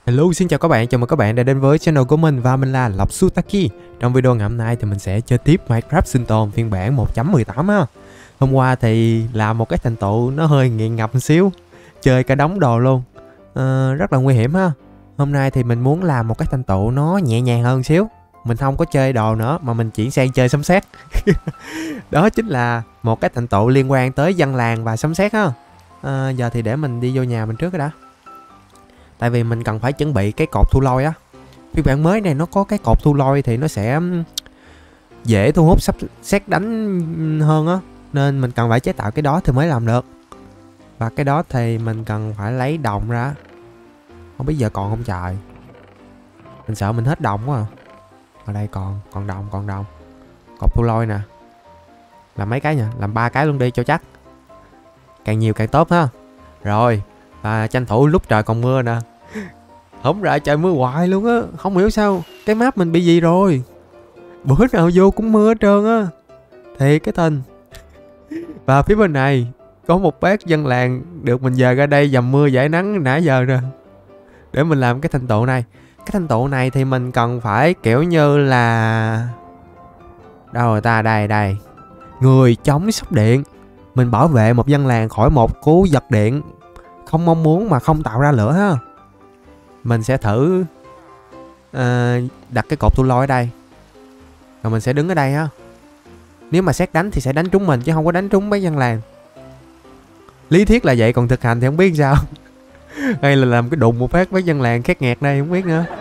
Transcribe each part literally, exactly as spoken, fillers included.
Hello, xin chào các bạn, chào mừng các bạn đã đến với channel của mình và mình là Lộc Sutaki. Trong video ngày hôm nay thì mình sẽ chơi tiếp Minecraft sinh tồn phiên bản một chấm mười tám á. Hôm qua thì làm một cái thành tựu nó hơi nghiện ngập một xíu, chơi cả đống đồ luôn, à, rất là nguy hiểm ha. Hôm nay thì mình muốn làm một cái thành tựu nó nhẹ nhàng hơn xíu. Mình không có chơi đồ nữa mà mình chuyển sang chơi sấm sét. Đó chính là một cái thành tựu liên quan tới dân làng và sấm sét ha. À, giờ thì để mình đi vô nhà mình trước cái đã. Tại vì mình cần phải chuẩn bị cái cột thu lôi á. Phiên bản mới này nó có cái cột thu lôi thì nó sẽ dễ thu hút sắp xét đánh hơn á. Nên mình cần phải chế tạo cái đó thì mới làm được. Và cái đó thì mình cần phải lấy đồng ra. Không biết giờ còn không trời. Mình sợ mình hết đồng quá à. Ở đây còn, còn đồng, còn đồng. Cột thu lôi nè. Làm mấy cái nha, làm ba cái luôn đi cho chắc. Càng nhiều càng tốt ha. Rồi, và tranh thủ lúc trời còn mưa nè. Không ra trời mưa hoài luôn á. Không hiểu sao cái map mình bị gì rồi. Bữa nào vô cũng mưa hết trơn á. Thiệt cái tình. Và phía bên này có một bác dân làng được mình dời ra đây dầm mưa giải nắng nãy giờ rồi. Để mình làm cái thành tựu này. Cái thành tựu này thì mình cần phải kiểu như là... Đâu rồi ta, đây đây. Người chống sốc điện. Mình bảo vệ một dân làng khỏi một cú giật điện không mong muốn mà không tạo ra lửa ha. Mình sẽ thử uh, đặt cái cột thu lôi ở đây. Rồi mình sẽ đứng ở đây ha. Nếu mà xét đánh thì sẽ đánh trúng mình chứ không có đánh trúng mấy dân làng. Lý thuyết là vậy, còn thực hành thì không biết sao. Hay là làm cái đụng một phát với dân làng khét nghẹt đây không biết nữa.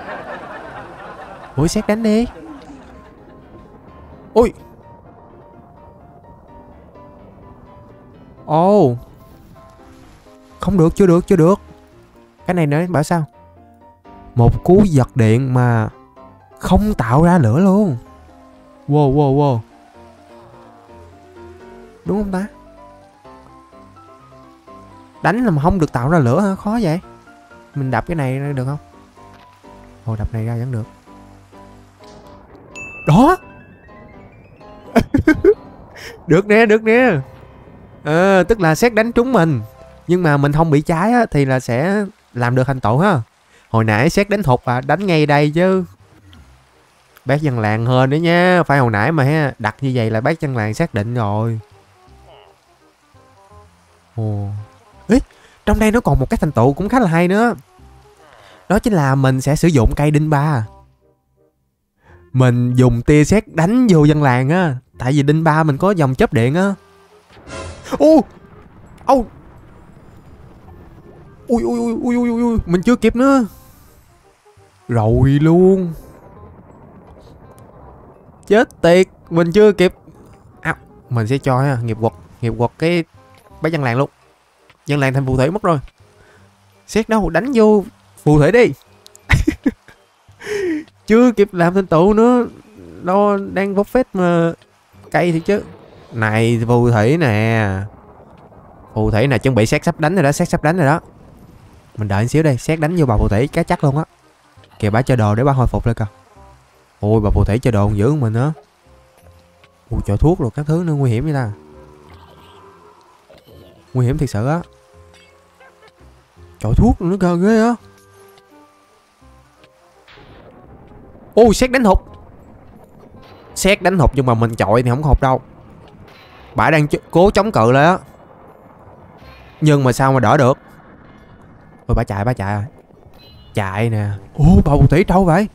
Ủa xét đánh đi. Ui. Ồ oh. Không được, chưa được, chưa được. Cái này nữa bảo sao? Một cú giật điện mà không tạo ra lửa luôn. Wow, wow, wow. Đúng không ta? Đánh là mà không được tạo ra lửa hả? Khó vậy. Mình đập cái này ra được không? Ồ, đập này ra vẫn được. Đó. Được nè, được nè. À, tức là xét đánh trúng mình. Nhưng mà mình không bị cháy á, thì là sẽ làm được thành tựu ha. Hồi nãy xét đánh thục à, đánh ngay đây chứ. Bác dân làng hên đấy nha. Phải hồi nãy mà ha, đặt như vậy là bác dân làng xác định rồi. Ồ. Ê, trong đây nó còn một cái thành tựu cũng khá là hay nữa. Đó chính là mình sẽ sử dụng cây đinh ba. Mình dùng tia sét đánh vô dân làng á. Tại vì đinh ba mình có dòng chớp điện á. Ô. Ô. Ui ui ui ui ui ui, mình chưa kịp nữa. Rồi luôn. Chết tiệt, mình chưa kịp. À, mình sẽ cho ha, nghiệp quật, nghiệp quật cái bác dân làng luôn. Dân làng thành phù thủy mất rồi. Xét đâu, đánh vô phù thủy đi. Chưa kịp làm thành tựu nữa. Nó đang bóp phết mà. Cây thì chứ. Này phù thủy nè. Phù thủy nè, chuẩn bị xét sắp đánh rồi đó, xét sắp đánh rồi đó. Mình đợi một xíu đây, xét đánh vô bà phù thủy cá chắc luôn á. Kìa bà chơi đồ để bà hồi phục lên kìa. Ôi bà phù thủy chơi đồ dữ của mình nữa. Ui chọi thuốc rồi các thứ nữa, nguy hiểm vậy ta. Nguy hiểm thiệt sự á. Chọi thuốc nữa cơ, ghê á. Ôi xét đánh hụt. Xét đánh hụt nhưng mà mình chọi thì không có hụt đâu. Bà đang cố chống cự lại á. Nhưng mà sao mà đỡ được. Ôi bà chạy, bà chạy rồi. Chạy nè. Ồ bà phù thủy đâu vậy?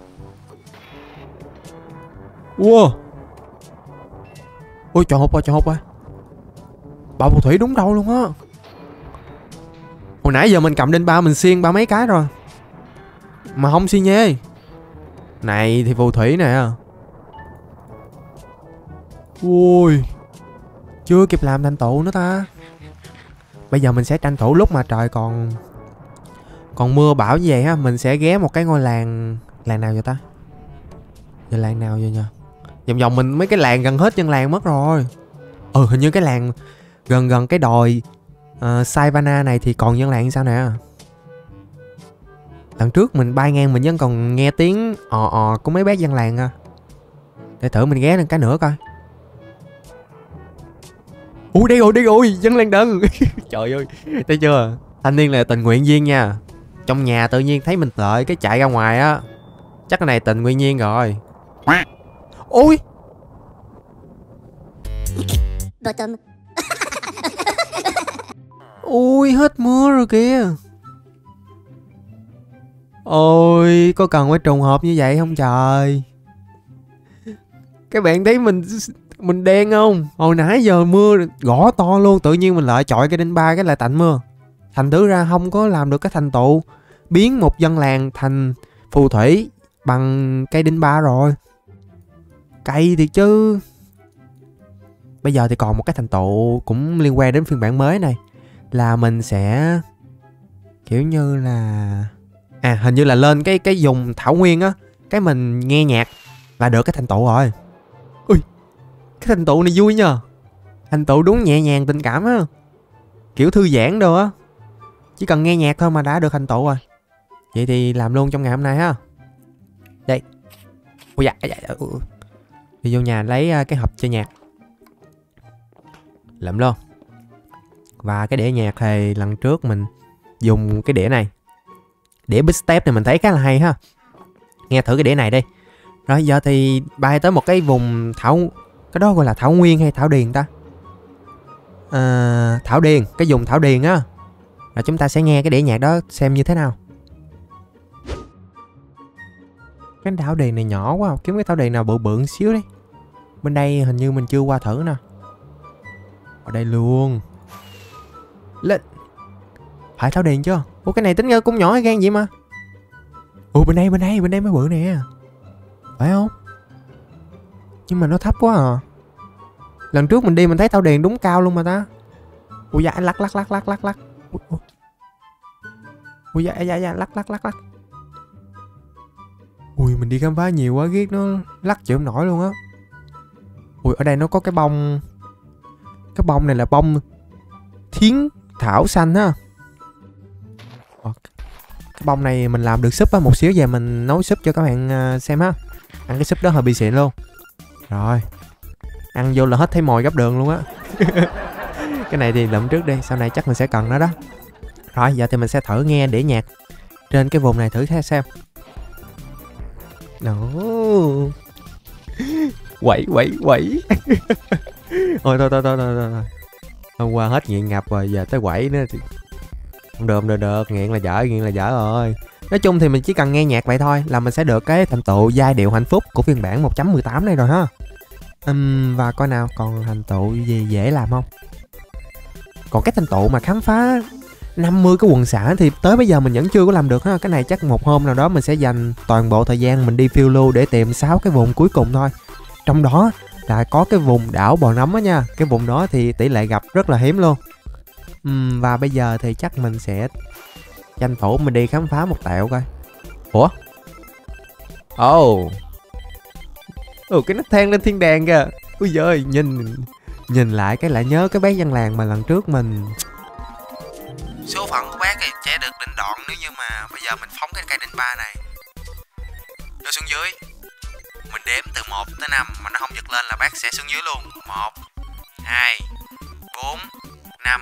Wow. Ôi trời hụt rồi, trời hụt rồi. Bà phù thủy đúng đâu luôn á. Hồi nãy giờ mình cầm đinh ba mình xiên ba mấy cái rồi mà không xi nhê. Này thì phù thủy nè. Ui. Chưa kịp làm thành tựu nữa ta. Bây giờ mình sẽ tranh thủ lúc mà trời còn Còn mưa bão như vậy ha. Mình sẽ ghé một cái ngôi làng. Làng nào vậy ta? Giờ làng nào vậy nha? Vòng vòng mình mấy cái làng gần hết dân làng mất rồi. Ừ hình như cái làng gần gần cái đồi uh, Savannah này thì còn dân làng sao nè. Lần trước mình bay ngang mình vẫn còn nghe tiếng ò ò của mấy bác dân làng à. Để thử mình ghé lên cái nữa coi. Ui đây rồi, đây rồi, dân làng đần. Trời ơi, thấy chưa? Thanh niên là tình nguyện viên nha. trong nhà tự nhiên thấy mình lợi cái chạy ra ngoài á. Chắc cái này tình nguyên nhiên rồi. Ôi Bottom. ui hết mưa rồi kìa. Ôi có cần phải trùng hợp như vậy không trời? Các bạn thấy mình mình đen không? Hồi nãy giờ mưa gõ to luôn, tự nhiên mình lại chọi cái đinh ba cái lại tạnh mưa. Thành thử ra không có làm được cái thành tựu biến một dân làng thành phù thủy bằng cây đinh ba rồi. Cay thiệt chứ. Bây giờ thì còn một cái thành tựu cũng liên quan đến phiên bản mới này, là mình sẽ kiểu như là à hình như là lên cái cái vùng thảo nguyên á, cái mình nghe nhạc là được cái thành tựu rồi. Ui, cái thành tựu này vui nhờ. Thành tựu đúng nhẹ nhàng tình cảm á, kiểu thư giãn đồ á. Chỉ cần nghe nhạc thôi mà đã được thành tựu rồi. Vậy thì làm luôn trong ngày hôm nay ha. Đây. Ui dạ, dạ, dạ. Đi vô nhà lấy cái hộp chơi nhạc. Lượm luôn. Và cái đĩa nhạc thì lần trước mình dùng cái đĩa này. Đĩa Big Step này mình thấy khá là hay ha. Nghe thử cái đĩa này đi. Rồi giờ thì bay tới một cái vùng thảo... Cái đó gọi là thảo nguyên hay thảo điền ta? À, thảo điền. Cái vùng thảo điền á. Rồi chúng ta sẽ nghe cái đĩa nhạc đó xem như thế nào. Cái thảo điền này nhỏ quá. Kiếm cái thảo điền nào bự bự xíu đi. Bên đây hình như mình chưa qua thử nè. Ở đây luôn. Lên. Phải thảo điền chưa? Ủa cái này tính ra cũng nhỏ hay gan vậy mà. Ủa bên đây bên đây bên đây mới bự nè. Phải không? Nhưng mà nó thấp quá à. Lần trước mình đi mình thấy thảo điền đúng cao luôn mà ta. Ủa dạ lắc lắc lắc lắc lắc lắc. Ủa dạ dạ dạ lắc lắc lắc lắc. Ui mình đi khám phá nhiều quá ghét nó lắc chịu không nổi luôn á. Ui ở đây nó có cái bông. Cái bông này là bông thiến thảo xanh ha. Cái bông này mình làm được súp á, một xíu về mình nấu súp cho các bạn xem ha. Ăn cái súp đó hơi bị xịn luôn. Rồi. Ăn vô là hết thấy mồi gấp đường luôn á. Cái này thì lượm trước đi, sau này chắc mình sẽ cần nó đó. Rồi giờ thì mình sẽ thử nghe đĩa nhạc trên cái vùng này thử xem. Đó. Quẩy quẩy quẩy. Thôi thôi thôi thôi thôi thôi. Hôm qua hết nghiện ngập rồi, giờ tới quẩy nữa thì không được, không được, được. Nghiện là dở, nghiện là dở rồi. Nói chung thì mình chỉ cần nghe nhạc vậy thôi là mình sẽ được cái thành tựu giai điệu hạnh phúc của phiên bản một chấm mười tám này rồi ha. Uhm, và coi nào còn thành tựu gì dễ làm không. Còn cái thành tựu mà khám phá năm mươi cái quần xã thì tới bây giờ mình vẫn chưa có làm được ha. Cái này chắc một hôm nào đó mình sẽ dành toàn bộ thời gian mình đi phiêu lưu để tìm sáu cái vùng cuối cùng thôi. Trong đó là có cái vùng đảo Bò Nấm á nha. Cái vùng đó thì tỷ lệ gặp rất là hiếm luôn. uhm, Và bây giờ thì chắc mình sẽ tranh thủ mình đi khám phá một tẹo coi. Ủa? Ồ oh. Ồ cái nấc thang lên thiên đàng kìa. Ui giời, nhìn Nhìn lại cái lại nhớ cái bác dân làng mà lần trước mình. Số phận của bác thì sẽ được định đoạn nếu như mà bây giờ mình phóng cái cây đinh ba này. Đưa xuống dưới. Mình đếm từ một tới năm mà nó không giật lên là bác sẽ xuống dưới luôn. Một, hai, bốn, năm.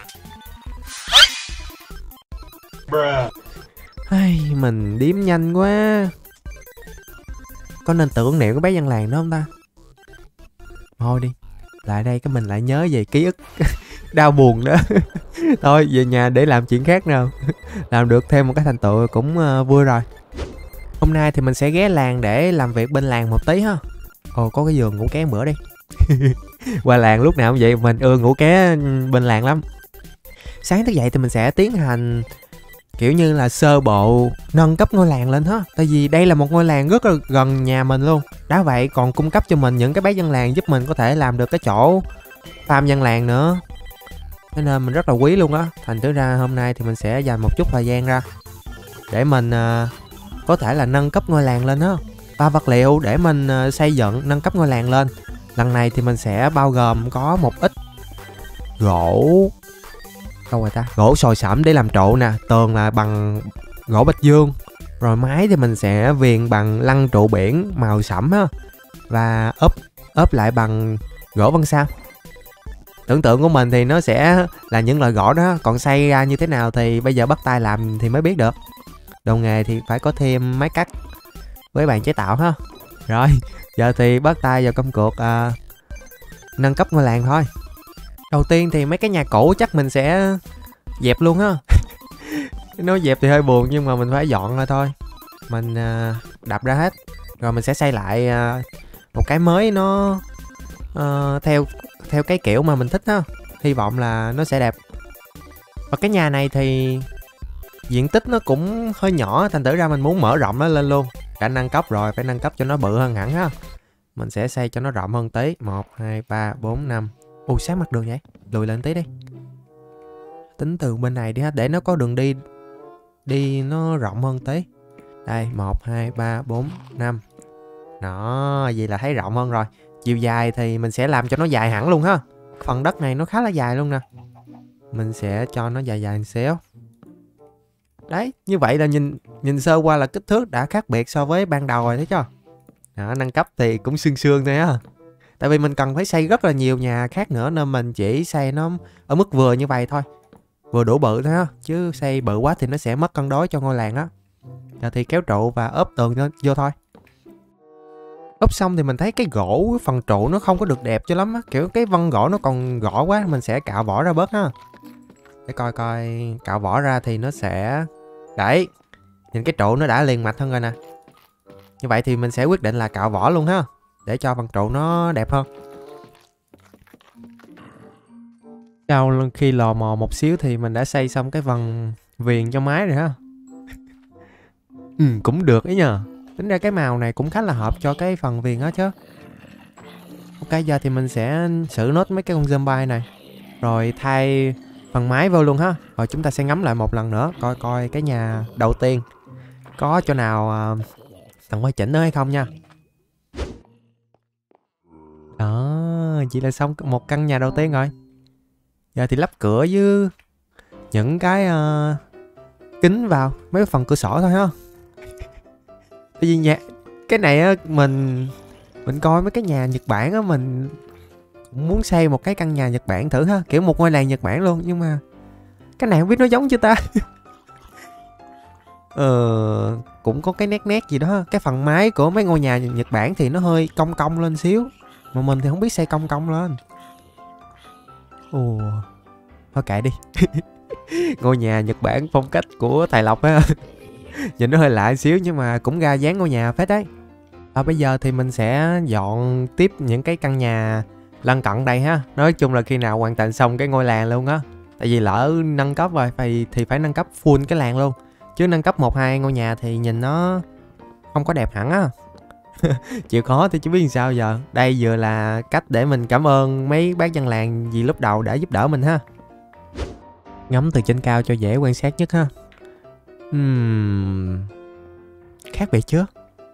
Ai, mình đếm nhanh quá. Có nên tưởng niệm cái bác dân làng đó không ta? Thôi đi. Lại đây cái mình lại nhớ về ký ức đau buồn đó. Thôi về nhà để làm chuyện khác nào. Làm được thêm một cái thành tựu cũng uh, vui rồi. Hôm nay thì mình sẽ ghé làng để làm việc bên làng một tí ha. Ồ có cái giường ngủ ké bữa đi. Qua làng lúc nào cũng vậy, mình ưa ngủ ké bên làng lắm. Sáng thức dậy thì mình sẽ tiến hành kiểu như là sơ bộ nâng cấp ngôi làng lên ha. Tại vì đây là một ngôi làng rất là gần nhà mình luôn. Đã vậy còn cung cấp cho mình những cái bác dân làng giúp mình có thể làm được cái chỗ farm dân làng nữa. Thế nên mình rất là quý luôn á. Thành thử ra hôm nay thì mình sẽ dành một chút thời gian ra để mình uh, có thể là nâng cấp ngôi làng lên á. Và vật liệu để mình uh, xây dựng nâng cấp ngôi làng lên lần này thì mình sẽ bao gồm có một ít gỗ. Đâu rồi ta? Gỗ sồi sẩm để làm trụ nè. Tường là bằng gỗ bạch dương. Rồi mái thì mình sẽ viền bằng lăng trụ biển màu sẫm á. Và ốp ốp lại bằng gỗ vân sao. Tưởng tượng của mình thì nó sẽ là những loại gỗ đó. Còn xây ra như thế nào thì bây giờ bắt tay làm thì mới biết được. Đầu nghề thì phải có thêm máy cắt với bàn chế tạo ha. Rồi, giờ thì bắt tay vào công cuộc à, nâng cấp ngôi làng thôi. Đầu tiên thì mấy cái nhà cũ chắc mình sẽ dẹp luôn ha. Nói dẹp thì hơi buồn nhưng mà mình phải dọn ra thôi. Mình à, đập ra hết. Rồi mình sẽ xây lại à, một cái mới nó à, theo theo cái kiểu mà mình thích ha. Hy vọng là nó sẽ đẹp. Và cái nhà này thì diện tích nó cũng hơi nhỏ, thành thử ra mình muốn mở rộng nó lên luôn. Đã nâng cấp rồi, phải nâng cấp cho nó bự hơn hẳn ha. Mình sẽ xây cho nó rộng hơn tí. Một, hai, ba, bốn, năm. Ui, sát mặt đường vậy. Lùi lên tí đi. Tính từ bên này đi ha, để nó có đường đi. Đi nó rộng hơn tí. Đây, một, hai, ba, bốn, năm. Đó, vậy là thấy rộng hơn rồi. Chiều dài thì mình sẽ làm cho nó dài hẳn luôn ha. Phần đất này nó khá là dài luôn nè. Mình sẽ cho nó dài dài một xíu. Đấy, như vậy là nhìn nhìn sơ qua là kích thước đã khác biệt so với ban đầu rồi, thấy chưa? Đó, nâng cấp thì cũng sương sương thôi á. Tại vì mình cần phải xây rất là nhiều nhà khác nữa nên mình chỉ xây nó ở mức vừa như vậy thôi. Vừa đủ bự thôi á, chứ xây bự quá thì nó sẽ mất cân đối cho ngôi làng á. Giờ thì kéo trụ và ốp tường vô thôi. Ốp xong thì mình thấy cái gỗ phần trụ nó không có được đẹp cho lắm á, kiểu cái vân gỗ nó còn gõ quá, mình sẽ cạo vỏ ra bớt ha. Để coi coi cạo vỏ ra thì nó sẽ đấy, nhìn cái trụ nó đã liền mạch hơn rồi nè. Như vậy thì mình sẽ quyết định là cạo vỏ luôn ha, để cho phần trụ nó đẹp hơn. Sau khi lò mò một xíu thì mình đã xây xong cái phần viền cho máy rồi ha. Ừ, cũng được ấy nhờ. Tính ra cái màu này cũng khá là hợp cho cái phần viền đó chứ. Ok, giờ thì mình sẽ xử nốt mấy cái con zombie này, rồi thay phần máy vô luôn ha. Rồi chúng ta sẽ ngắm lại một lần nữa, coi coi cái nhà đầu tiên có chỗ nào uh, cần phải chỉnh nữa hay không nha. Đó, chỉ là xong một căn nhà đầu tiên rồi. Giờ thì lắp cửa với những cái uh, kính vào mấy phần cửa sổ thôi ha. Tại vì nhà cái này á, mình mình coi mấy cái nhà Nhật Bản á, mình cũng muốn xây một cái căn nhà Nhật Bản thử ha, kiểu một ngôi làng Nhật Bản luôn, nhưng mà cái này không biết nó giống chưa ta. Ờ, cũng có cái nét nét gì đó. Cái phần mái của mấy ngôi nhà Nhật Bản thì nó hơi cong cong lên xíu, mà mình thì không biết xây cong cong lên. Ồ, thôi kệ đi. Ngôi nhà Nhật Bản phong cách của thầy Lộc á. Nhìn nó hơi lạ xíu nhưng mà cũng ra dáng ngôi nhà phết đấy. À, bây giờ thì mình sẽ dọn tiếp những cái căn nhà lân cận đây ha. Nói chung là khi nào hoàn thành xong cái ngôi làng luôn á. Tại vì lỡ nâng cấp rồi phải, thì phải nâng cấp full cái làng luôn. Chứ nâng cấp một hai ngôi nhà thì nhìn nó không có đẹp hẳn á. Chịu khó thì chứ biết làm sao giờ. Đây vừa là cách để mình cảm ơn mấy bác dân làng vì lúc đầu đã giúp đỡ mình ha. Ngắm từ trên cao cho dễ quan sát nhất ha. Uhm... Khác biệt chưa?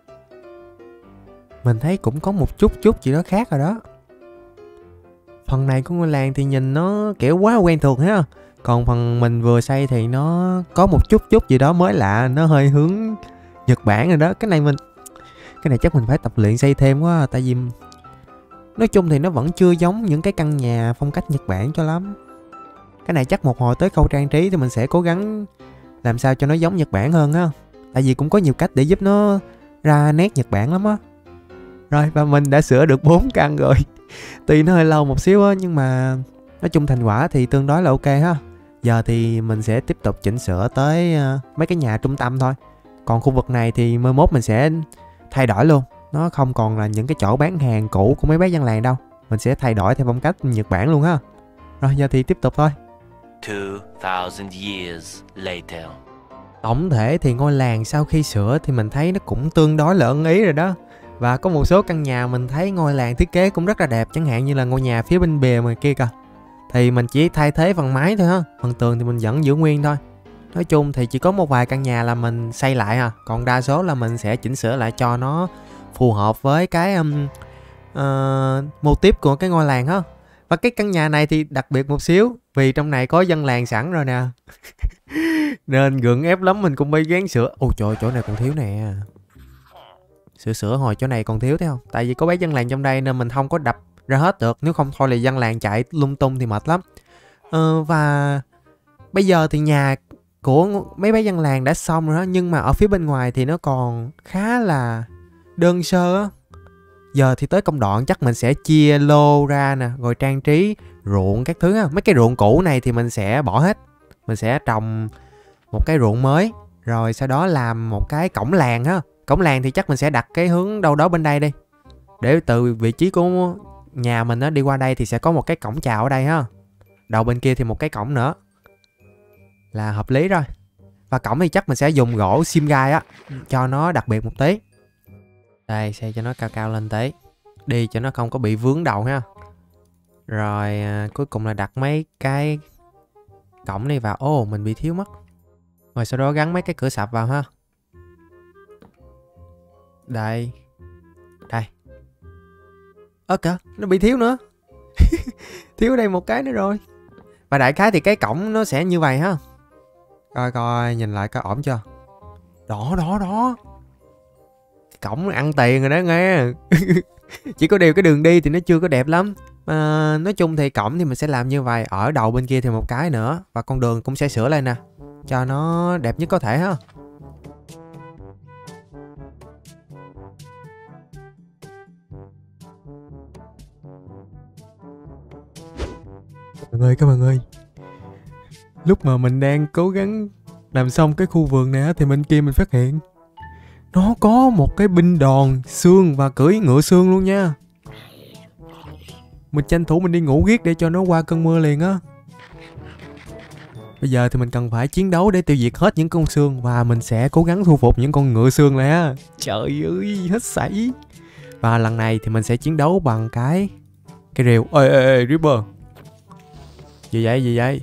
Mình thấy cũng có một chút chút gì đó khác rồi đó. Phần này của ngôi làng thì nhìn nó kiểu quá quen thuộc ha. Còn phần mình vừa xây thì nó có một chút chút gì đó mới lạ, nó hơi hướng Nhật Bản rồi đó. Cái này mình Cái này chắc mình phải tập luyện xây thêm quá. Tại vì nói chung thì nó vẫn chưa giống những cái căn nhà phong cách Nhật Bản cho lắm. Cái này chắc một hồi tới khâu trang trí thì mình sẽ cố gắng làm sao cho nó giống Nhật Bản hơn ha. Tại vì cũng có nhiều cách để giúp nó ra nét Nhật Bản lắm á. Rồi, và mình đã sửa được bốn căn rồi. Tuy nó hơi lâu một xíu á, nhưng mà nói chung thành quả thì tương đối là ok ha. Giờ thì mình sẽ tiếp tục chỉnh sửa tới uh, mấy cái nhà trung tâm thôi. Còn khu vực này thì mai mốt mình sẽ thay đổi luôn. Nó không còn là những cái chỗ bán hàng cũ của mấy bác dân làng đâu. Mình sẽ thay đổi theo phong cách Nhật Bản luôn ha. Rồi, giờ thì tiếp tục thôi. two thousand years later. Tổng thể thì ngôi làng sau khi sửa thì mình thấy nó cũng tương đối là ưng ý rồi đó. Và có một số căn nhà mình thấy ngôi làng thiết kế cũng rất là đẹp. Chẳng hạn như là ngôi nhà phía bên bìa ngoài kia kìa. Thì mình chỉ thay thế phần mái thôi ha. Phần tường thì mình vẫn giữ nguyên thôi. Nói chung thì chỉ có một vài căn nhà là mình xây lại ha. Còn đa số là mình sẽ chỉnh sửa lại cho nó phù hợp với cái um, uh, mô típ của cái ngôi làng ha. Và cái căn nhà này thì đặc biệt một xíu, vì trong này có dân làng sẵn rồi nè. Nên gượng ép lắm mình cũng phải gán sửa. Ôi trời, chỗ này còn thiếu nè. Sửa sửa hồi chỗ này còn thiếu thấy không? Tại vì có bác dân làng trong đây nên mình không có đập ra hết được. Nếu không thôi là dân làng chạy lung tung thì mệt lắm. ờ, Và bây giờ thì nhà của mấy bé dân làng đã xong rồi đó, nhưng mà ở phía bên ngoài thì nó còn khá là đơn sơ á. Giờ thì tới công đoạn chắc mình sẽ chia lô ra nè, rồi trang trí ruộng các thứ á. Mấy cái ruộng cũ này thì mình sẽ bỏ hết, mình sẽ trồng một cái ruộng mới, rồi sau đó làm một cái cổng làng ha. Cổng làng thì chắc mình sẽ đặt cái hướng đâu đó bên đây đi, để từ vị trí của nhà mình á đi qua đây thì sẽ có một cái cổng chào ở đây ha. Đầu bên kia thì một cái cổng nữa là hợp lý rồi. Và cổng thì chắc mình sẽ dùng gỗ sim gai á, cho nó đặc biệt một tí. Đây, xây cho nó cao cao lên tí, đi cho nó không có bị vướng đầu ha. Rồi à, cuối cùng là đặt mấy cái cổng này vào. Ồ, mình bị thiếu mất. Rồi sau đó gắn mấy cái cửa sập vào ha. Đây. Đây. Ơ kìa, nó bị thiếu nữa. Thiếu đây một cái nữa rồi. Và đại khái thì cái cổng nó sẽ như vậy ha. Coi coi, nhìn lại coi ổn chưa. Đó, đó, đó. Cổng ăn tiền rồi đó nghe. Chỉ có điều cái đường đi thì nó chưa có đẹp lắm. À, nói chung thì cổng thì mình sẽ làm như vậy. Ở đầu bên kia thì một cái nữa. Và con đường cũng sẽ sửa lại nè, cho nó đẹp nhất có thể ha. Các bạn ơi, các bạn ơi, lúc mà mình đang cố gắng làm xong cái khu vườn này thì bên kia mình phát hiện nó có một cái binh đoàn xương và cưỡi ngựa xương luôn nha. Mình tranh thủ mình đi ngủ riết để cho nó qua cơn mưa liền á. Bây giờ thì mình cần phải chiến đấu để tiêu diệt hết những con xương, và mình sẽ cố gắng thu phục những con ngựa xương này á. Trời ơi, hết sảy. Và lần này thì mình sẽ chiến đấu bằng cái cái rìu. Ê ê ê Ripper. Gì vậy, gì vậy?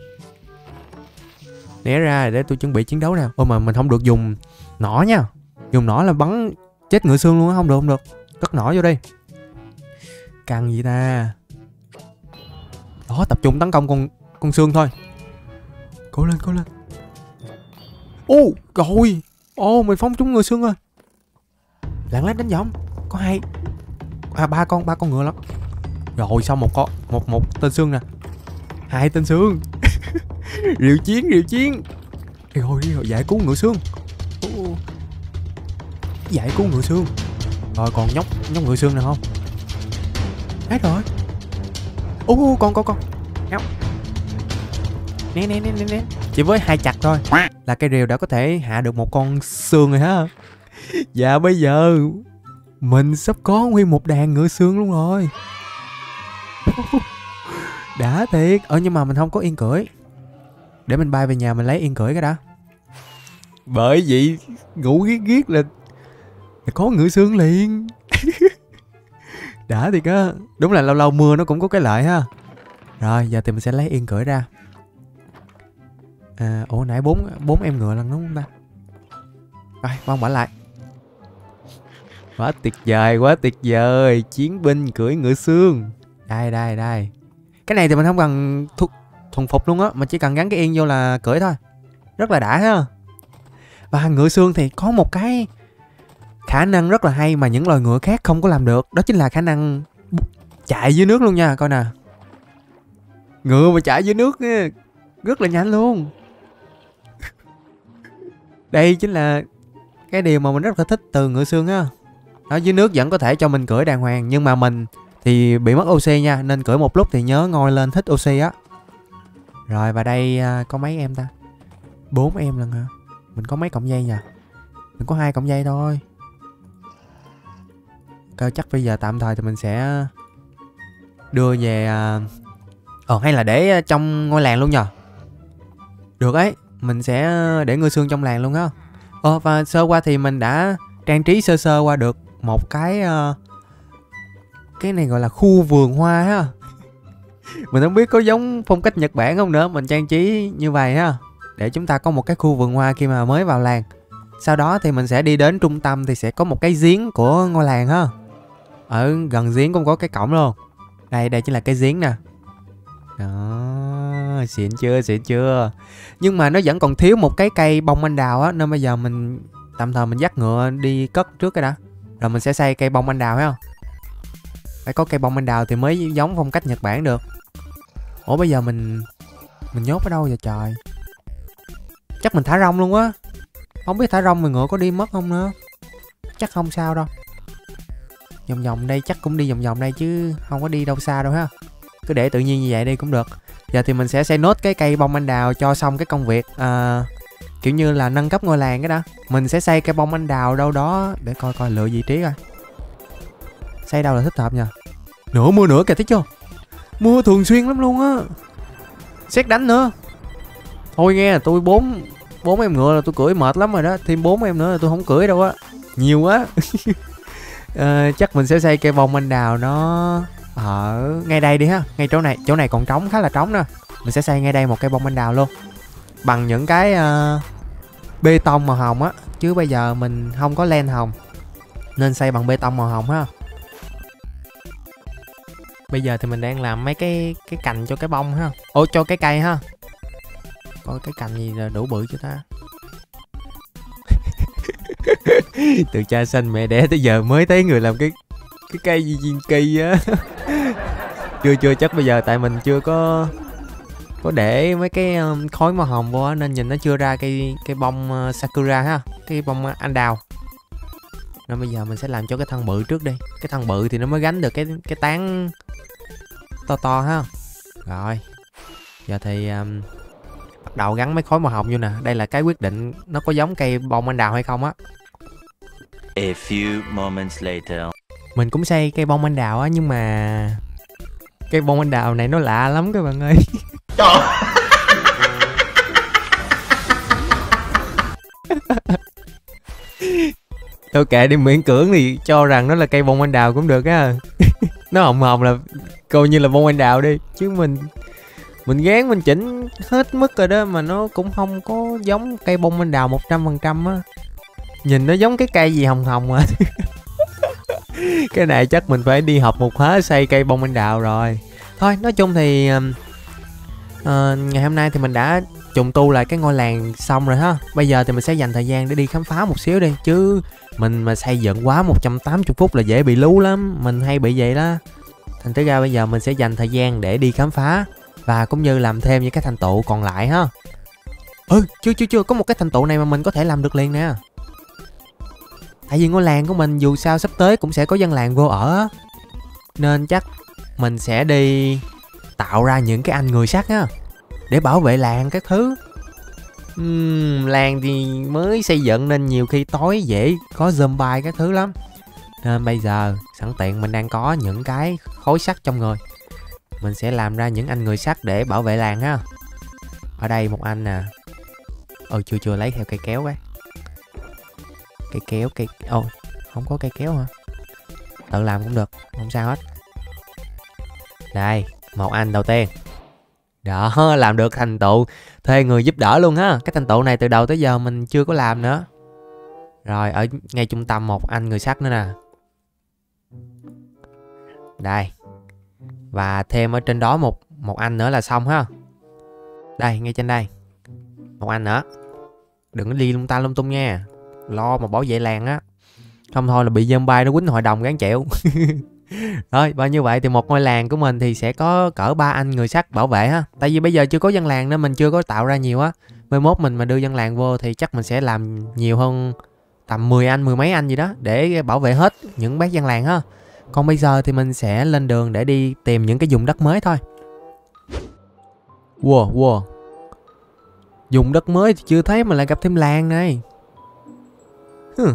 Né ra để tôi chuẩn bị chiến đấu nào. Ôi mà mình không được dùng nỏ nha. Dùng nỏ là bắn chết ngựa xương luôn á, không được không được. Cất nỏ vô đi. Căng gì ta. Đó, tập trung tấn công con con xương thôi. Cố lên, cố lên. Ô, rồi. Ô, mình phóng trúng ngựa xương rồi. Lạng lách đánh võng. Có hai à ba con ba con ngựa lắm. Rồi xong một con một một tên xương nè. Hai tên xương. Rìu chiến, rìu chiến. Đi rồi, đi rồi, giải cứu ngựa xương. Ô, giải cứu ngựa xương. Rồi còn nhóc nhóc ngựa xương nào không? Hết rồi. Ô, con con con. Nhóc. Né né né né né. Chỉ với hai chặt thôi là cây rìu đã có thể hạ được một con xương rồi ha. Và bây giờ mình sắp có nguyên một đàn ngựa xương luôn rồi. Đã thiệt. Ờ nhưng mà mình không có yên cưỡi. Để mình bay về nhà mình lấy yên cưỡi cái đã. Bởi vậy ngủ giết giết là, là có ngựa xương liền. Đã thiệt á. Đúng là lâu lâu mưa nó cũng có cái lợi ha. Rồi giờ thì mình sẽ lấy yên cưỡi ra. À, ủa nãy bốn bốn em ngựa lần đúng không ta? Rồi bông bỏ lại. Quá tuyệt vời, quá tuyệt vời. Chiến binh cưỡi ngựa xương. Đây đây đây. Cái này thì mình không cần thu, thuần phục luôn á, mình chỉ cần gắn cái yên vô là cưỡi thôi. Rất là đã ha. Và ngựa xương thì có một cái khả năng rất là hay mà những loài ngựa khác không có làm được. Đó chính là khả năng chạy dưới nước luôn nha. Coi nè. Ngựa mà chạy dưới nước á, rất là nhanh luôn. Đây chính là cái điều mà mình rất là thích từ ngựa xương á. Ở dưới nước vẫn có thể cho mình cưỡi đàng hoàng, nhưng mà mình thì bị mất oxy nha, nên cưỡi một lúc thì nhớ ngồi lên thích oxy á. Rồi và đây có mấy em ta? Bốn em lần hả? Mình có mấy cọng dây nha? Mình có hai cọng dây thôi. Cơ chắc bây giờ tạm thời thì mình sẽ đưa về. Ờ hay là để trong ngôi làng luôn nhờ? Được ấy, mình sẽ để ngựa xương trong làng luôn á. Ờ và sơ qua thì mình đã trang trí sơ sơ qua được một cái uh, cái này gọi là khu vườn hoa ha. Mình không biết có giống phong cách Nhật Bản không nữa. Mình trang trí như vậy ha, để chúng ta có một cái khu vườn hoa khi mà mới vào làng. Sau đó thì mình sẽ đi đến trung tâm thì sẽ có một cái giếng của ngôi làng ha. Ở gần giếng cũng có cái cổng luôn. Đây, đây chính là cái giếng nè. Đó, xịn chưa, xịn chưa. Nhưng mà nó vẫn còn thiếu một cái cây bông anh đào á, nên bây giờ mình tạm thời mình dắt ngựa đi cất trước cái đã. Rồi mình sẽ xây cây bông anh đào thấy không? Phải có cây bông anh đào thì mới giống phong cách Nhật Bản được. Ủa bây giờ mình mình nhốt ở đâu vậy trời? Chắc mình thả rông luôn á. Không biết thả rông mà ngựa có đi mất không nữa. Chắc không sao đâu. Vòng vòng đây chắc cũng đi vòng vòng đây chứ không có đi đâu xa đâu ha. Cứ để tự nhiên như vậy đi cũng được. Giờ thì mình sẽ xây nốt cái cây bông anh đào cho xong cái công việc à, kiểu như là nâng cấp ngôi làng cái đó. Mình sẽ xây cây bông anh đào đâu đó để coi coi lựa vị trí coi. Xây đâu là thích hợp nha. Nữa mưa nữa kìa, thấy chưa? Mưa thường xuyên lắm luôn á. Sét đánh nữa. Thôi nghe, tôi bốn bốn em ngựa là tôi cưỡi mệt lắm rồi đó. Thêm bốn em nữa là tôi không cưỡi đâu á. Nhiều quá. à, chắc mình sẽ xây cây bông anh đào nó ở ngay đây đi ha. Ngay chỗ này, chỗ này còn trống, khá là trống nè. Mình sẽ xây ngay đây một cây bông anh đào luôn. Bằng những cái uh, bê tông màu hồng á. Chứ bây giờ mình không có len hồng nên xây bằng bê tông màu hồng ha. Bây giờ thì mình đang làm mấy cái cái cành cho cái bông ha. Ồ, cho cái cây ha. Coi cái cành gì là đủ bự cho ta. Từ cha sinh mẹ đẻ tới giờ mới thấy người làm cái cái cây gì viên kỳ á. Chưa chưa chắc bây giờ tại mình chưa có có để mấy cái um, khói màu hồng vô á, nên nhìn nó chưa ra cây cây bông uh, sakura ha, cái bông uh, anh đào. Nên bây giờ mình sẽ làm cho cái thân bự trước đi. Cái thân bự thì nó mới gánh được cái cái tán to to ha. Rồi. Giờ thì um, bắt đầu gắn mấy khói màu hồng vô nè. Đây là cái quyết định nó có giống cây bông anh đào hay không á. A few moments later. Mình cũng xây cây bông anh đào á, nhưng mà cây bông anh đào này nó lạ lắm các bạn ơi. Thôi kệ đi, miễn cưỡng thì cho rằng nó là cây bông anh đào cũng được á. Nó hồng hồng là coi như là bông anh đào đi. Chứ mình Mình gán mình chỉnh hết mức rồi đó mà nó cũng không có giống cây bông anh đào một trăm phần trăm á. Nhìn nó giống cái cây gì hồng hồng à. Cái này chắc mình phải đi học một khóa xây cây bông anh đào rồi. Thôi nói chung thì uh, ngày hôm nay thì mình đã trùng tu lại cái ngôi làng xong rồi ha. Bây giờ thì mình sẽ dành thời gian để đi khám phá một xíu đi. Chứ mình mà xây dựng quá một trăm tám mươi phút là dễ bị lú lắm. Mình hay bị vậy đó. Thành thử ra bây giờ mình sẽ dành thời gian để đi khám phá và cũng như làm thêm những cái thành tựu còn lại ha. Ừ, chưa chưa chưa có một cái thành tựu này mà mình có thể làm được liền nè. Tại vì ngôi làng của mình dù sao sắp tới cũng sẽ có dân làng vô ở, nên chắc mình sẽ đi tạo ra những cái anh người sắt á, để bảo vệ làng các thứ. uhm, Làng thì mới xây dựng nên nhiều khi tối dễ có zombie các thứ lắm. Nên bây giờ sẵn tiện mình đang có những cái khối sắt trong người, mình sẽ làm ra những anh người sắt để bảo vệ làng ha. Ở đây một anh nè. Ờ chưa chưa lấy theo cây kéo cái Cây kéo cây Ồ không có cây kéo hả? Tự làm cũng được, không sao hết. Đây, một anh đầu tiên. Đó, làm được thành tựu thuê người giúp đỡ luôn ha. Cái thành tựu này từ đầu tới giờ mình chưa có làm nữa. Rồi, ở ngay trung tâm một anh người sắt nữa nè. Đây. Và thêm ở trên đó một một anh nữa là xong ha. Đây, ngay trên đây. Một anh nữa. Đừng có đi lung ta lung tung nha. Lo mà bảo vệ làng á. Không thôi là bị zombie nó quýnh hội đồng gán chịu. Rồi, bao như vậy thì một ngôi làng của mình thì sẽ có cỡ ba anh người sắt bảo vệ ha. Tại vì bây giờ chưa có dân làng nên mình chưa có tạo ra nhiều á. Mai mốt mình mà đưa dân làng vô thì chắc mình sẽ làm nhiều hơn tầm mười anh, mười mấy anh gì đó để bảo vệ hết những bác dân làng ha. Còn bây giờ thì mình sẽ lên đường để đi tìm những cái vùng đất mới thôi. Wow, wow. Vùng đất mới thì chưa thấy mà lại gặp thêm làng này. Hmm.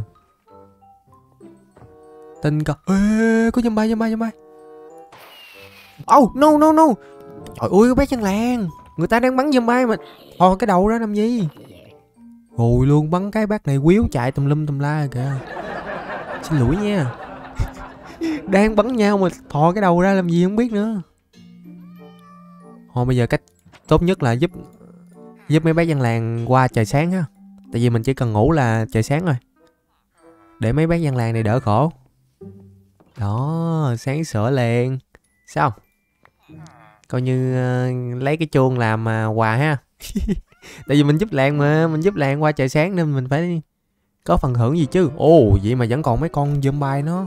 Tình cờ. Ê, có zombie, zombie, zombie. Oh, no, no, no. Trời ơi, bác dân làng. Người ta đang bắn zombie mà. Thò cái đầu ra làm gì? Hồi luôn, bắn cái bác này quýu chạy tùm lum tùm la kìa. Xin lỗi nha. Đang bắn nhau mà thò cái đầu ra làm gì không biết nữa. Thôi bây giờ cách tốt nhất là giúp giúp mấy bác dân làng qua trời sáng ha. Tại vì mình chỉ cần ngủ là trời sáng rồi, để mấy bác dân làng này đỡ khổ. Đó, sáng sủa liền. Sao? Coi như uh, lấy cái chuông làm uh, quà ha. Tại vì mình giúp làng mà, mình giúp làng qua trời sáng nên mình phải có phần thưởng gì chứ. Ồ, vậy mà vẫn còn mấy con zombie nó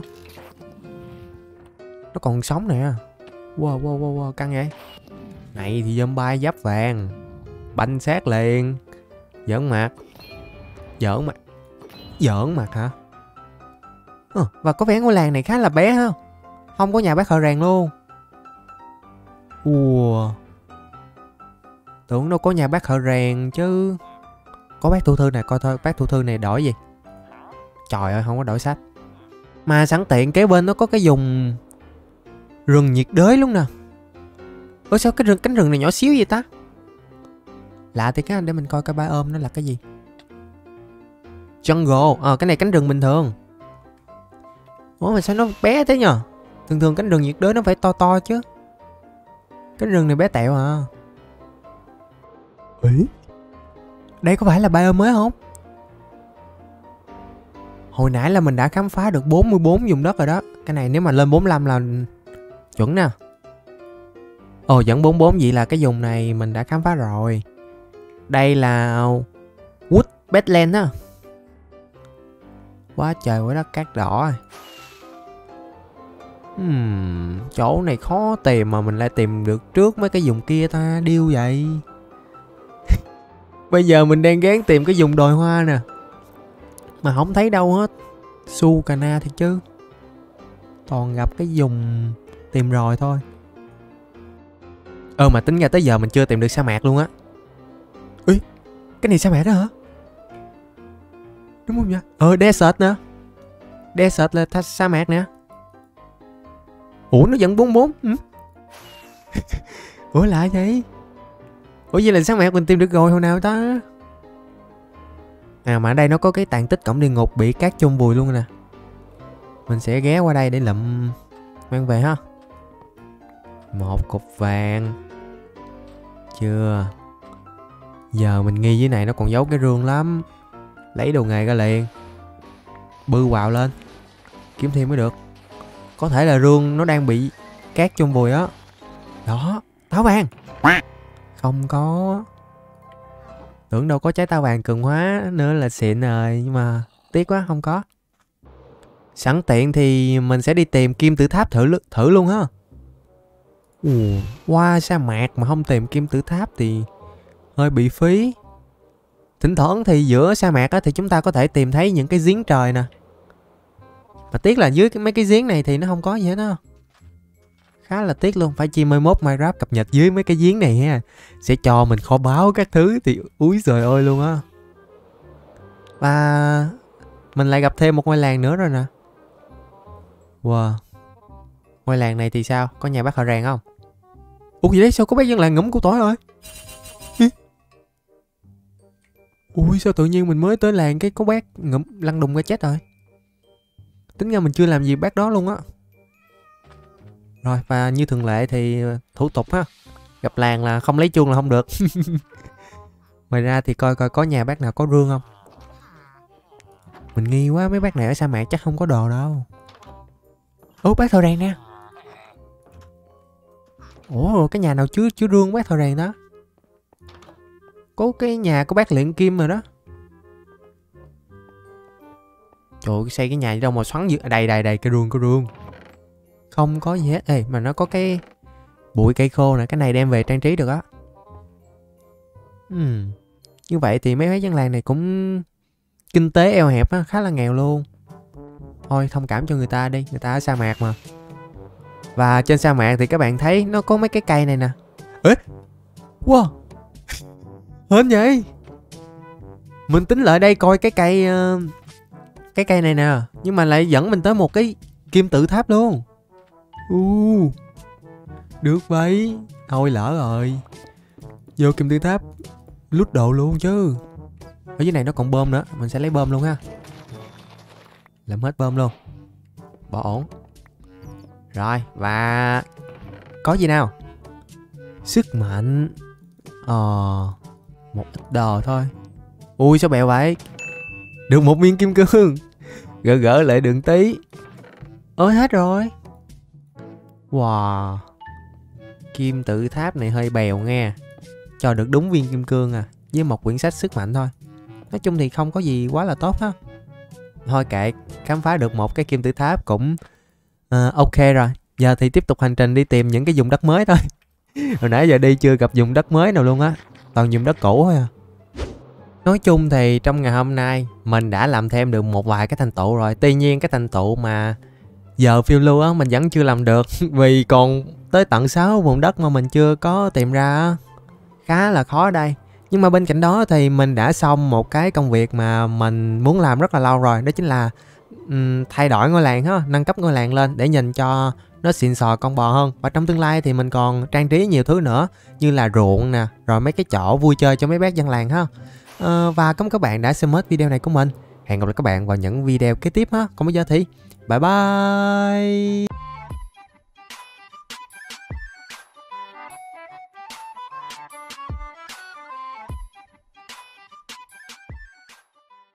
Nó còn sống nè. Wow, wow, wow, wow, căng vậy. Này thì zombie giáp vàng, banh xác liền. Giỡn mặt. Giỡn mặt. Giỡn mặt hả? Ờ, và có vẻ ngôi làng này khá là bé ha. Không có nhà bác thợ rèn luôn. Ủa, tưởng đâu có nhà bác thợ rèn chứ. Có bác thủ thư này, coi thôi bác thủ thư này đổi gì. Trời ơi, không có đổi sách. Mà sẵn tiện kế bên nó có cái vùng rừng nhiệt đới luôn nè. Ủa sao cái rừng, cánh rừng này nhỏ xíu vậy ta? Lạ thì cái để mình coi cái biome nó là cái gì. Jungle, ờ à, cái này cánh rừng bình thường. Ủa mà sao nó bé thế nhờ? Thường thường cánh rừng nhiệt đới nó phải to to chứ. Cánh rừng này bé tẹo à. Ý, đây có phải là biome mới không? Hồi nãy là mình đã khám phá được bốn mươi bốn vùng đất rồi đó. Cái này nếu mà lên bốn mươi lăm là chuẩn nè. Ồ, vẫn bốn mươi bốn, vậy là cái vùng này mình đã khám phá rồi. Đây là Wood Badland á. Quá trời quá đất cát đỏ. Hmm, chỗ này khó tìm mà mình lại tìm được trước mấy cái vùng kia ta, điêu vậy. Bây giờ mình đang gán tìm cái vùng đồi hoa nè, mà không thấy đâu hết. Su cà na thì chứ. Toàn gặp cái vùng tìm rồi thôi. Ờ mà tính ra tới giờ mình chưa tìm được sa mạc luôn á. Ê, cái này sa mạc đó hả? Đúng không vậy? Ờ, desert nữa. Desert là th- sa mạc nè. Ủa nó vẫn bốn mươi bốn. Ừ. Ủa lạ vậy? Ủa vậy là sa mạc mình tìm được rồi hồi nào ta? À mà ở đây nó có cái tàn tích cổng địa ngục bị cát chôn vùi luôn nè. Mình sẽ ghé qua đây để lụm mang về ha. Một cục vàng. Chưa. Giờ mình nghi dưới này nó còn giấu cái rương lắm. Lấy đồ nghề ra liền. Bư vào lên. Kiếm thêm mới được. Có thể là rương nó đang bị cát chôn vùi á. Đó, táo vàng. Không có. Tưởng đâu có trái táo vàng cường hóa nữa là xịn rồi. Nhưng mà tiếc quá, không có. Sẵn tiện thì mình sẽ đi tìm kim tự tháp thử thử luôn ha. Ồ, qua sa mạc mà không tìm kim tự tháp thì hơi bị phí. Thỉnh thoảng thì giữa sa mạc á, thì chúng ta có thể tìm thấy những cái giếng trời nè. Mà tiếc là dưới mấy cái giếng này thì nó không có gì hết á. Khá là tiếc luôn. Phải chi mai mốt Minecraft cập nhật dưới mấy cái giếng này ha, sẽ cho mình kho báu các thứ thì úi giời ơi luôn á. Và mình lại gặp thêm một ngôi làng nữa rồi nè. Wow. Ngôi làng này thì sao? Có nhà bác họ ràng không? Ủa gì đấy? Sao có bác dân làng ngủm củ tỏi rồi? Ui sao tự nhiên mình mới tới làng cái có bác ngủm lăn đùng ra chết rồi. Tính ra mình chưa làm gì bác đó luôn á. Rồi và như thường lệ thì thủ tục ha. Gặp làng là không lấy chuông là không được. Ngoài ra thì coi coi có nhà bác nào có rương không. Mình nghi quá, mấy bác này ở sa mạc chắc không có đồ đâu. Ủa bác thợ rèn nè. Ủa cái nhà nào chứa chứa rương bác thợ rèn đó. Có cái nhà của bác luyện kim rồi đó. Trời ơi, xây cái nhà gì đâu mà xoắn dữ. Đây đây đây, cái rương cái rương. Không có gì hết. Ê mà nó có cái bụi cây khô nè, cái này đem về trang trí được á. uhm. Như vậy thì mấy mấy dân làng này cũng kinh tế eo hẹp á, khá là nghèo luôn. Thôi thông cảm cho người ta đi, người ta ở sa mạc mà. Và trên sa mạc thì các bạn thấy nó có mấy cái cây này nè. Ê, wow, hên vậy. Mình tính lại đây coi cái cây uh, cái cây này nè, nhưng mà lại dẫn mình tới một cái kim tự tháp luôn. uh, Được vậy. Thôi lỡ rồi, vô kim tự tháp lút đồ luôn chứ. Ở dưới này nó còn bơm nữa, mình sẽ lấy bơm luôn ha. Làm hết bơm luôn. Bỏ ổn. Rồi và có gì nào? Sức mạnh. Ờ một ít đồ thôi. Ui sao bèo vậy? Được một viên kim cương. Gỡ gỡ lại đừng tí. Ôi hết rồi. Wow, kim tự tháp này hơi bèo nghe. Cho được đúng viên kim cương à, với một quyển sách sức mạnh thôi. Nói chung thì không có gì quá là tốt ha. Thôi kệ, khám phá được một cái kim tự tháp cũng uh, ok rồi. Giờ thì tiếp tục hành trình đi tìm những cái vùng đất mới thôi. Hồi nãy giờ đi chưa gặp vùng đất mới nào luôn á, toàn vùng đất cũ thôi à. Nói chung thì trong ngày hôm nay mình đã làm thêm được một vài cái thành tựu rồi. Tuy nhiên cái thành tựu mà giờ phiêu lưu á mình vẫn chưa làm được vì còn tới tận sáu vùng đất mà mình chưa có tìm ra á. Khá là khó đây. Nhưng mà bên cạnh đó thì mình đã xong một cái công việc mà mình muốn làm rất là lâu rồi. Đó chính là um, thay đổi ngôi làng ha, nâng cấp ngôi làng lên để nhìn cho nó xịn sò con bò hơn. Và trong tương lai thì mình còn trang trí nhiều thứ nữa, như là ruộng nè, rồi mấy cái chỗ vui chơi cho mấy bác dân làng ha. Ờ, và cảm ơn các bạn đã xem hết video này của mình. Hẹn gặp lại các bạn vào những video kế tiếp ha. Còn bây giờ thì bye bye.